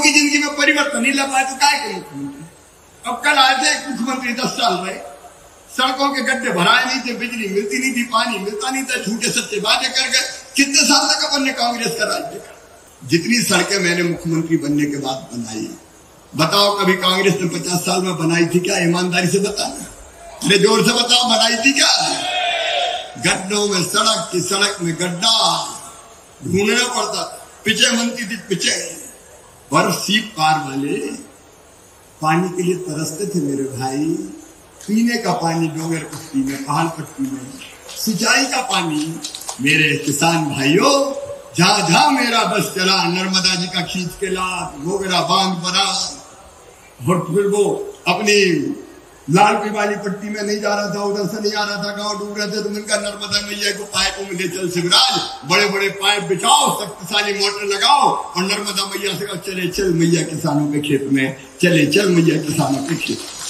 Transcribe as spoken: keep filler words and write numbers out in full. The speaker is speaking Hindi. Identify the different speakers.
Speaker 1: की जिंदगी में परिवर्तन नहीं ला पाए तो काय के मुख्यमंत्री। अब कल आए थे एक मुख्यमंत्री दस साल रहे, सड़कों के गड्ढे भराए नहीं थे, बिजली मिलती नहीं थी, पानी मिलता नहीं था, झूठे सच्चे बातें कर गए। कितने साल तक अपन ने कांग्रेस का राज देखा। जितनी सड़कें मैंने मुख्यमंत्री बनने के बाद बनाई, बताओ कभी कांग्रेस ने पचास साल में बनाई थी क्या? ईमानदारी से बताना, अरे जोर से बताओ, बनाई थी क्या? गड्ढों में सड़क की सड़क में गड्ढा ढूंढना पड़ता, पिचे बनती थी पिचे। बर्फ सीप पार वाले पानी के लिए तरसते थे मेरे भाई, पीने का पानी डोंगर पट्टी में, पहाड़ पट्टी में, सिंचाई का पानी। मेरे किसान भाइयों, जहां जहां मेरा बस चला, नर्मदा जी का खींच के ला, मोगरा बांध बना, और फिर वो अपनी लाल वाली पट्टी में नहीं जा रहा था, उधर से नहीं आ रहा था, गांव डूब रहे थे, तो उनका नर्मदा मैया को पाइपों में ले चल शिवराज, बड़े बड़े पाइप बिछाओ, शक्तिशाली मोटर लगाओ, और नर्मदा मैया से कहो चले चल मैया किसानों के खेत में, चले चल मैया किसानों के खेत में।